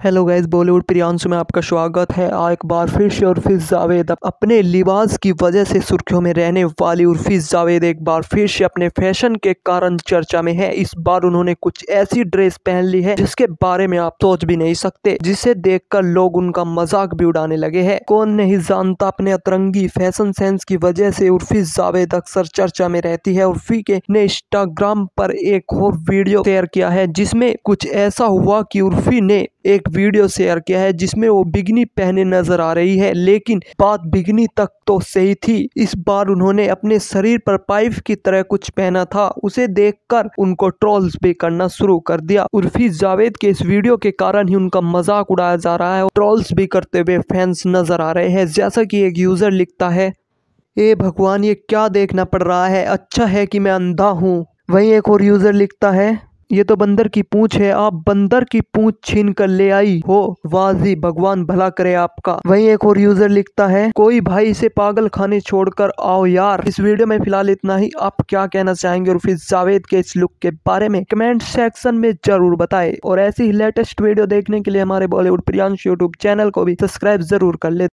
Hello guys, Bollywood Priyanshu में आपका स्वागत है। एक बार फिर से उर्फी जावेद अपने लिबास की वजह से सुर्खियों में रहने वाली उर्फी जावेद एक बार फिर से अपने फैशन के कारण चर्चा में है। इस बार उन्होंने कुछ ऐसी ड्रेस पहन ली है जिसके बारे में आप सोच भी नहीं सकते, जिसे देखकर लोग उनका मजाक भी उड़ाने लगे हैं। कौन नहीं जानता, अपने अतरंगी फैशन सेंस की वजह से उर्फी जावेद अक्सर चर्चा में रहती है। उर्फी के ने इंस्टाग्राम पर एक और वीडियो शेयर किया है जिसमें कुछ ऐसा हुआ कि उर्फी ने एक वीडियो शेयर किया है जिसमें वो बिगनी पहने नजर आ रही है, लेकिन बात बिगनी तक तो सही थी। इस बार उन्होंने अपने शरीर पर पाइप की तरह कुछ पहना था। उसे देखकर उनको ट्रोल्स भी करना शुरू कर दिया। उर्फी जावेद के इस वीडियो के कारण ही उनका मजाक उड़ाया जा रहा है और ट्रोल्स भी करते हुए फैंस नजर आ रहे हैं। जैसा कि एक यूजर लिखता है, ए भगवान, ये क्या देखना पड़ रहा है, अच्छा है कि मैं अंधा हूँ। वहीं एक और यूजर लिखता है, ये तो बंदर की पूंछ है, आप बंदर की पूंछ छीन कर ले आई हो, वाह जी, भगवान भला करे आपका। वहीं एक और यूजर लिखता है, कोई भाई इसे पागल खाने छोड़कर आओ यार। इस वीडियो में फिलहाल इतना ही। आप क्या कहना चाहेंगे उर्फी जावेद के इस लुक के बारे में कमेंट सेक्शन में जरूर बताएं, और ऐसी ही लेटेस्ट वीडियो देखने के लिए हमारे बॉलीवुड प्रियांशु यूट्यूब चैनल को भी सब्सक्राइब जरूर कर ले।